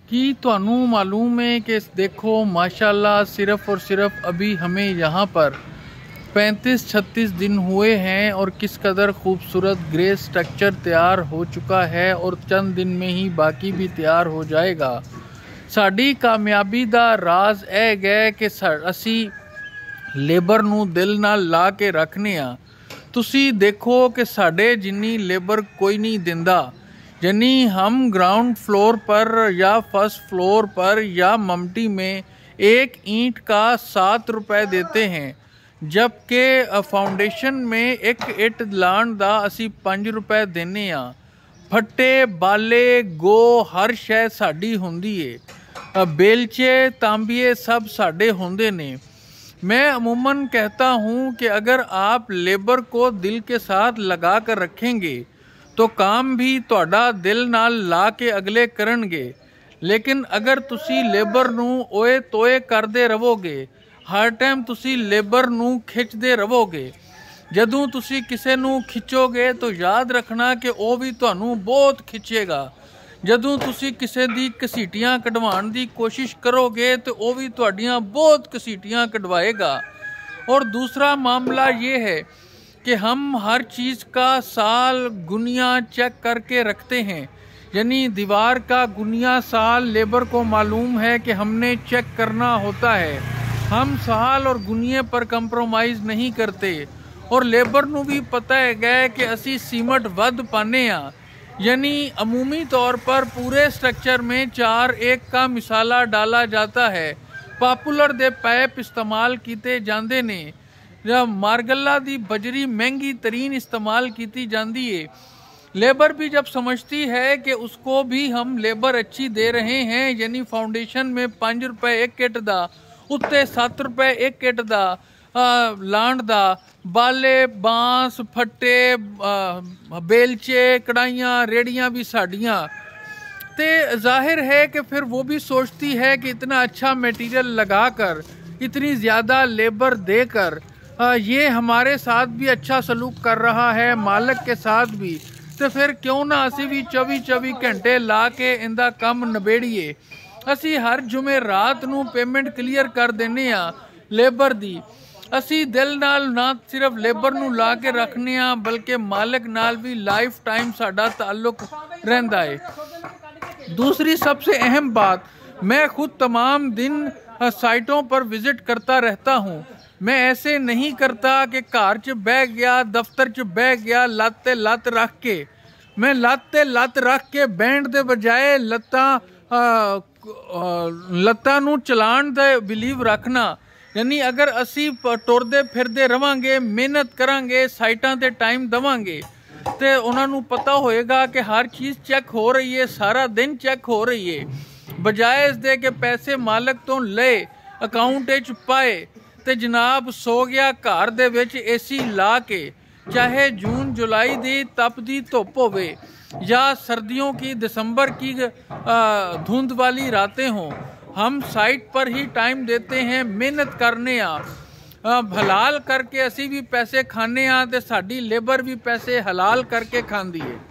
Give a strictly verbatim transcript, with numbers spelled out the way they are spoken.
कि तुहानू मालूम है कि देखो माशाल्लाह सिर्फ और सिर्फ अभी हमें यहाँ पर पैंतीस छत्तीस दिन हुए हैं और किस कदर खूबसूरत ग्रे स्ट्रक्चर तैयार हो चुका है और चंद दिन में ही बाकी भी तैयार हो जाएगा। साड़ी कामयाबी दा राज यह है कि असी लेबर नू दिल नाल ला के रखने आ। तुसी देखो कि साढ़े जिन्नी लेबर कोई नहीं दिंदा, यानी हम ग्राउंड फ्लोर पर या फर्स्ट फ्लोर पर या ममटी में एक ईंट का सात रुपए देते हैं, जबकि फाउंडेशन में एक इट लाण दा असी पाँच रुपए देने आ। फट्टे बाले गो हर शय साड़ी हुंदी है, बेलचे तांबिए सब साढ़े होंदे ने। मैं अमूमन कहता हूँ कि अगर आप लेबर को दिल के साथ लगा कर रखेंगे तो काम भी तुहाडा दिल नाल ला के अगले करनगे। लेकिन अगर तुसी लेबर नू ओए तोए करदे रहोगे, हर टाइम तुसी लेबर नू खिंचदे रहोगे, जदों तुसी किसे नू खिंचोगे तो याद रखना कि वो भी तुहानू बहुत खिंचेगा। जदों तुसी किसे दी घसीटियां कढवाण दी कोशिश करोगे तो वो भी तुहाडियां बहुत घसीटियां कढवाएगा। और दूसरा मामला ये है कि हम हर चीज़ का साल गुनिया चेक करके रखते हैं, यानी दीवार का गुनिया साल लेबर को मालूम है कि हमने चेक करना होता है। हम साल और गुनिये पर कंप्रोमाइज़ नहीं करते और लेबर नू भी पता है गया कि असी सीमट वध पाने आ, यानी अमूमी तौर पर पूरे स्ट्रक्चर में चार एक का मिसाला डाला जाता है। पॉपुलर दे पाइप इस्तेमाल किए जाते ने, जब मार्गल्ला दी बजरी महंगी तरीन इस्तेमाल की जाती है। लेबर भी जब समझती है कि उसको भी हम लेबर अच्छी दे रहे हैं, यानी फाउंडेशन में पाँच रुपए एक किट दा, उत्ते सत्त रुपए एक किट दा, लांड दा, बाले बांस फट्टे बेलचे कढ़ाइयाँ रेड़ियाँ भी साड़ियाँ, ते जाहिर है कि फिर वो भी सोचती है कि इतना अच्छा मटेरियल लगाकर इतनी ज़्यादा लेबर देकर ये हमारे साथ भी अच्छा सलूक कर रहा है, मालिक के साथ भी, तो फिर क्यों ना असी भी चौबीस चौबीस घंटे ला के इंदा कम नबेड़िए। असी हर जुमे रात नू पेमेंट क्लीयर कर देने आ लेबर दी। असी दिल नाल ना सिर्फ लेबर नू ला के रखने आ बल्कि मालिक नाल भी लाइफ टाइम साडा ताल्लुक रहिंदा है। दूसरी सबसे अहम बात, मैं खुद तमाम दिन साइटों पर विजिट करता रहता हूँ। मैं ऐसे नहीं करता कि घर च बह गया, दफ्तर च बह गया, लत्त ते लत्त रख के। मैं लत्त ते लत्त रख के बैंड दे बजाय लत्ता लत्ता नू चलान दे बिलीव रखना, यानी अगर असी टुरदे फिरदे रवांगे, मेहनत करांगे, साइटां ते टाइम देवांगे तो उन्होंने पता होएगा कि हर चीज़ चेक हो रही है, सारा दिन चेक हो रही है, बजाय इस दे के पैसे मालिक तो ले अकाउंट च पाए ते जनाब सो गया घर दे विच एसी ला के, चाहे जून जुलाई दी तप दी धुप होवे या सर्दियों की दिसंबर की धुंध वाली रातें हों, हम साइट पर ही टाइम देते हैं, मेहनत करने आ, हलाल करके असी भी पैसे खाने आ ते साडी लेबर भी पैसे हलाल करके खांदी है।